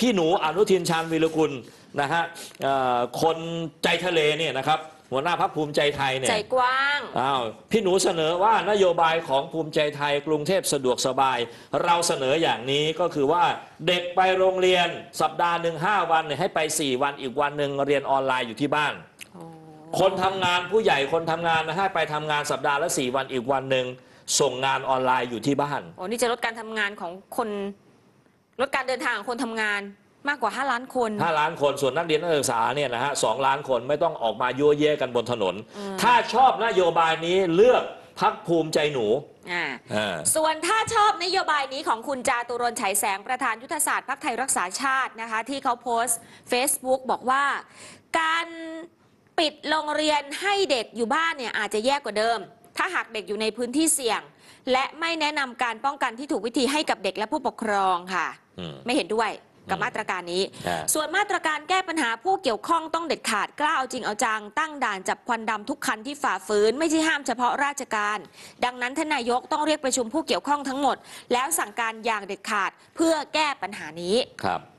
พี่หนูอนุทินชาญวีรกุลนะฮะคนใจทะเลเนี่ยนะครับหัวหน้าพรรคภูมิใจไทยเนี่ยใจกว้างพี่หนูเสนอว่านโยบายของภูมิใจไทยกรุงเทพสะดวกสบายเราเสนออย่างนี้ก็คือว่าเด็กไปโรงเรียนสัปดาห์หนึ่ง5 วันเนี่ยให้ไป4 วันอีกวันหนึ่งเรียนออนไลน์อยู่ที่บ้านคนทำงานผู้ใหญ่คนทำงานนะให้ไปทำงานสัปดาห์ละ4 วันอีกวันหนึ่งส่งงานออนไลน์อยู่ที่บ้านนี่จะลดการทำงานของคนลดการเดินทางของคนทำงานมากกว่า5 ล้านคน 5 ล้านคนส่วนนักเรียนนักศึกษาเนี่ยนะฮะ2 ล้านคนไม่ต้องออกมายั่วเย้กันบนถนนถ้าชอบนโยบายนี้เลือกพรรคภูมิใจหนูส่วนถ้าชอบนโยบายนี้ของคุณจาตุรนต์ ฉายแสงประธานยุทธศาสตร์พรรคไทยรักษาชาตินะคะที่เขาโพสต์ Facebook บอกว่าการปิดโรงเรียนให้เด็กอยู่บ้านเนี่ยอาจจะแย่กว่าเดิมถ้าหากเด็กอยู่ในพื้นที่เสี่ยงและไม่แนะนำการป้องกันที่ถูกวิธีให้กับเด็กและผู้ปกครองค่ะไม่เห็นด้วยกับมาตรการนี้ส่วนมาตรการแก้ปัญหาผู้เกี่ยวข้องต้องเด็ดขาดกล้าเอาจริงเอาจังตั้งด่านจับควันดำทุกคันที่ฝ่าฝืนไม่ใช่ห้ามเฉพาะราชการดังนั้นท่านนายกต้องเรียกประชุมผู้เกี่ยวข้องทั้งหมดแล้วสั่งการอย่างเด็ดขาดเพื่อแก้ปัญหานี้ครับ